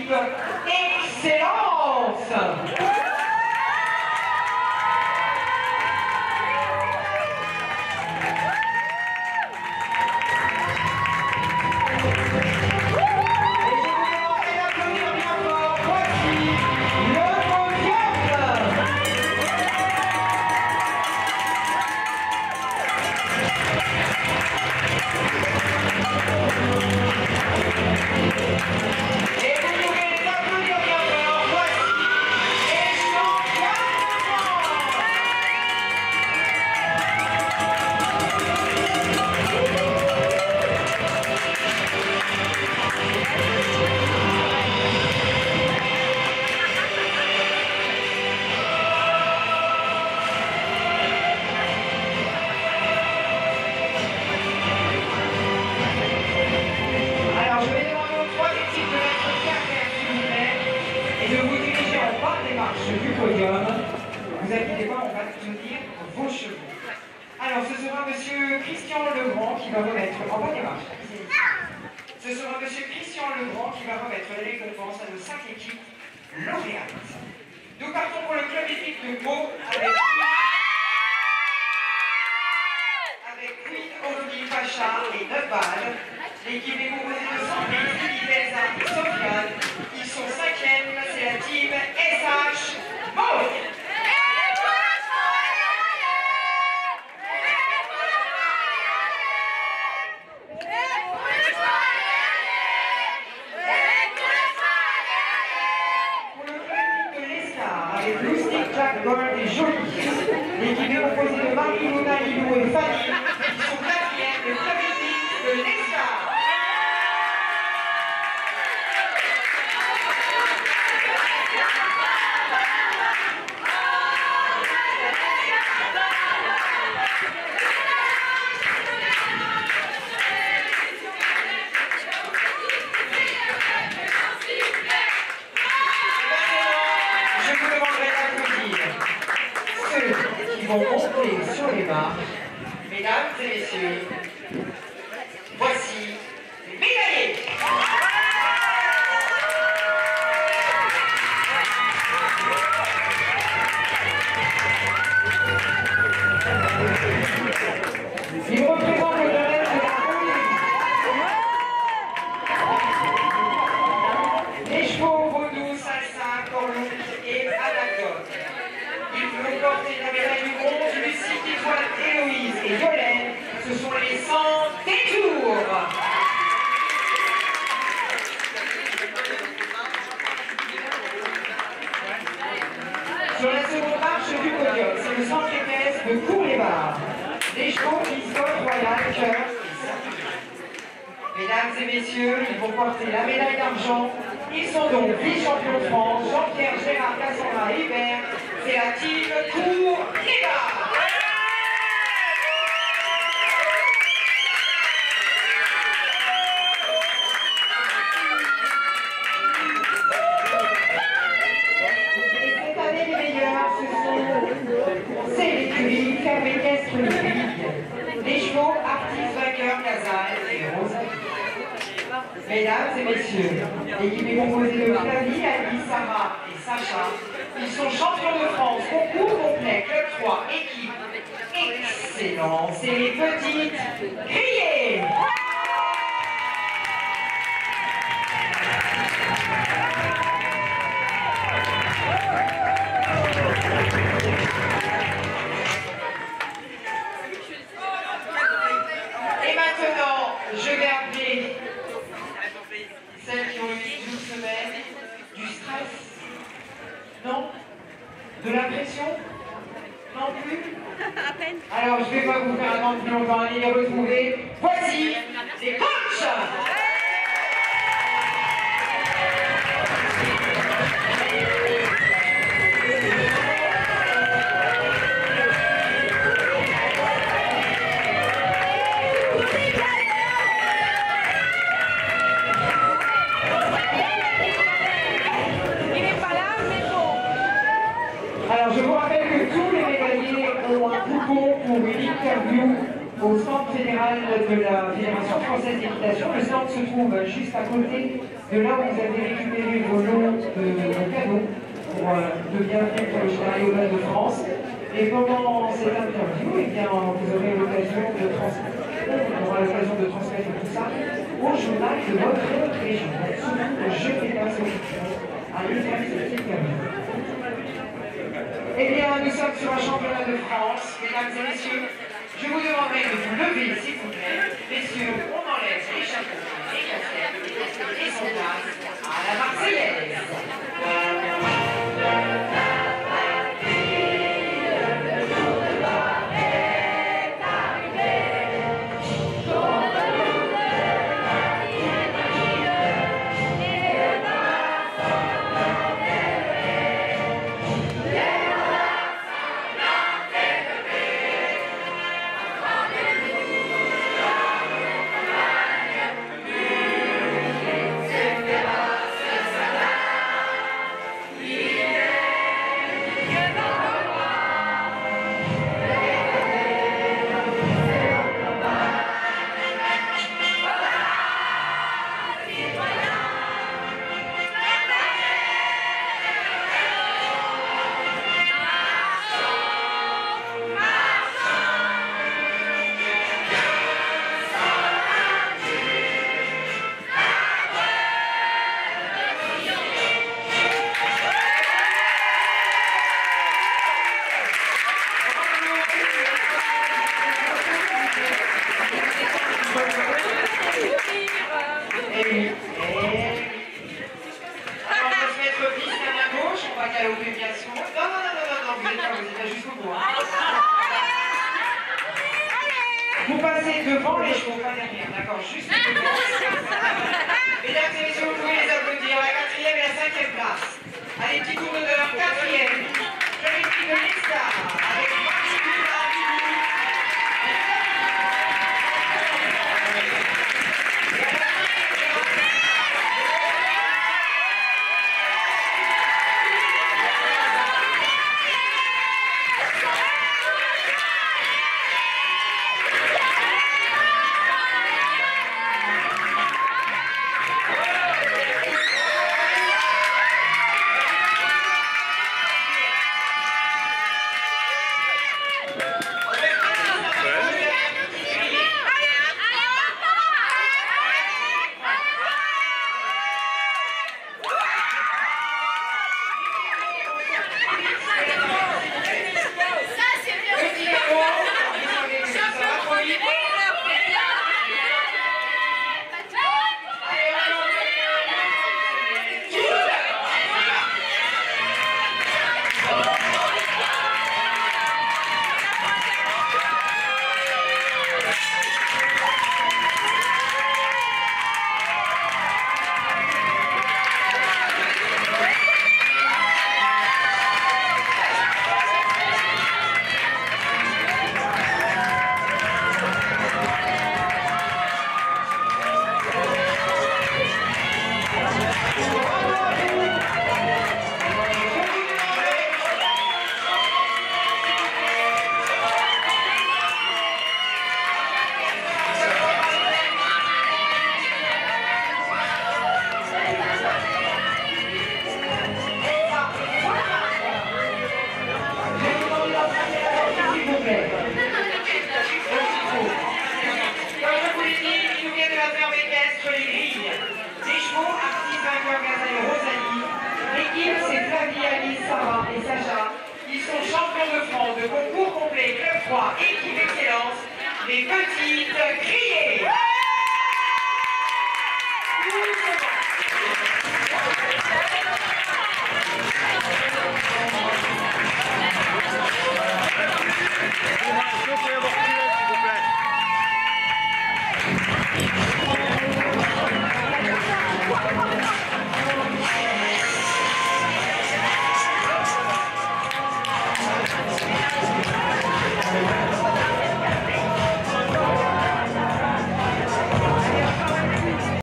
équipe. Excellence! Du podium. Vous inquiétez pas, on va tenir vos chevaux. Alors, ce sera monsieur Christian Legrand qui va remettre en bas des marches. Ce sera monsieur Christian Legrand qui va remettre les récompenses à nos 5 équipes lauréates. Nous partons pour le club équipe de Meaux avec Queen Ovni Pacha et 9 balles. L'équipe est composée de Sandrine, Philippe, Elsa et Sofiane. Ils sont 5e, c'est la team SH Meaux. Avec Lustig, Jack, Gold et Jolie. L'équipe est composée de Marie, Luna, Lilou et Fanny, qui sont 4e de club équipe de l'ESCAR. Qui vont monter sur les marches. Mesdames et messieurs, voici les médaillés. Ils représentent le domaine de la Hollande. Les chevaux Vaudou, Salsa, Corlouk et Anacone. Ils vont porter la médaille du bronze, Lucie, Étoile, Héloïse et Yolène. Ce sont les 100 détours. Sur la seconde marche du podium, c'est le centre équestre de Cours-les-Barres. Les chevaux Biscotte, Royal, Cœur et Saint. Mesdames et messieurs, ils vont porter la médaille d'argent. Ils sont donc vice-champions de France, Jean-Pierre, Gérard, Cassandra et Hubert. C'est la team Cours-les-Barres. Et cette année, les meilleurs, c'est l'écurie Ferme Équestre Ligue. Les chevaux Artis, Vainqueur, Casal et Rosalie. Mesdames et messieurs, l'équipe est composée de Flavie, Alice, Sarah et Sacha. Ils sont champions de France, concours complet, club 3, équipe excellent. C'est les petites grillées. Et maintenant, je vais appeler celles qui ont eu 12 semaines, du stress. Non? De la pression? Non plus? À peine. Alors, je ne vais pas vous faire attendre plus longtemps à les retrouver. Voici les coachs! Alors, je vous rappelle que tous les médaillés ont un coupon pour une interview au centre fédéral de la Fédération française. pour cette équitation. Le stand se trouve juste à côté de là où vous avez récupéré vos lots de cadeaux pour de bienvenue pour le Général Yoga de France. Et pendant cette interview, eh bien, vous aurez l'occasion de transmettre tout ça au journal de votre région. Donc, je fais personne à l'effet de cette interview. Eh bien, nous sommes sur un championnat de France, mesdames et messieurs. Je vous demanderai de vous lever, s'il vous plaît. Messieurs, on enlève les chapeaux, les casquettes et son place à la Marseillaise. Vous passez devant les chevaux, pas derrière, d'accord, juste devant. Mesdames et messieurs, vous pouvez les applaudir, la 4e et la 5e place. Allez, petit tour d'honneur, 4e. Jolie fille de Lista, avec de concours complet, club 3, équipe excellence, les petites criées.